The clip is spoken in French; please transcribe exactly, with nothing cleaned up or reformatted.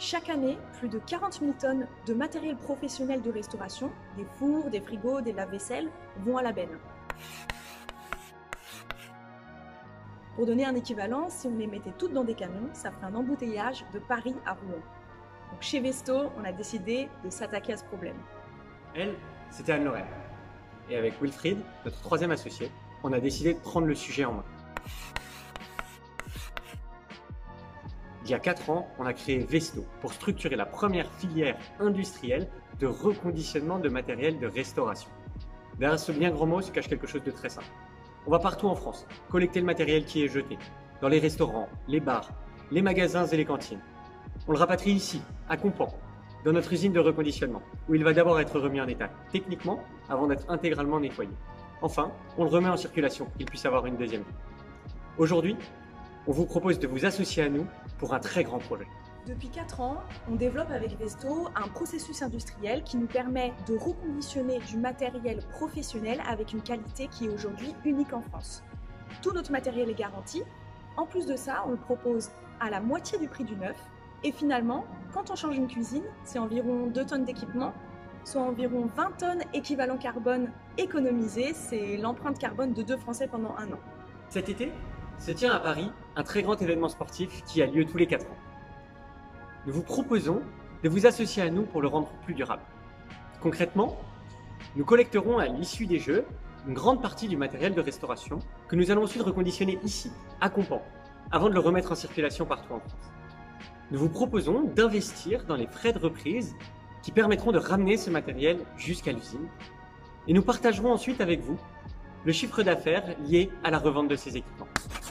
Chaque année, plus de quarante mille tonnes de matériel professionnel de restauration, des fours, des frigos, des lave-vaisselle, vont à la benne. Pour donner un équivalent, si on les mettait toutes dans des camions, ça ferait un embouteillage de Paris à Rouen. Donc chez Vesto, on a décidé de s'attaquer à ce problème. Elle, c'était Anne-Lorraine. Et avec Wilfried, notre troisième associé, on a décidé de prendre le sujet en main. Il y a quatre ans, on a créé Vesto pour structurer la première filière industrielle de reconditionnement de matériel de restauration. Derrière ce bien grand mot se cache quelque chose de très simple. On va partout en France collecter le matériel qui est jeté, dans les restaurants, les bars, les magasins et les cantines. On le rapatrie ici, à Compan, dans notre usine de reconditionnement, où il va d'abord être remis en état techniquement avant d'être intégralement nettoyé. Enfin, on le remet en circulation pour qu'il puisse avoir une deuxième vie. Aujourd'hui, on vous propose de vous associer à nous pour un très grand projet. Depuis quatre ans, on développe avec Vesto un processus industriel qui nous permet de reconditionner du matériel professionnel avec une qualité qui est aujourd'hui unique en France. Tout notre matériel est garanti. En plus de ça, on le propose à la moitié du prix du neuf. Et finalement, quand on change une cuisine, c'est environ deux tonnes d'équipement, soit environ vingt tonnes équivalent carbone économisées. C'est l'empreinte carbone de deux Français pendant un an. Cet été, se tient à Paris un très grand événement sportif qui a lieu tous les quatre ans. Nous vous proposons de vous associer à nous pour le rendre plus durable. Concrètement, nous collecterons à l'issue des Jeux une grande partie du matériel de restauration que nous allons ensuite reconditionner ici, à Compan, avant de le remettre en circulation partout en France. Nous vous proposons d'investir dans les frais de reprise qui permettront de ramener ce matériel jusqu'à l'usine et nous partagerons ensuite avec vous le chiffre d'affaires lié à la revente de ces équipements.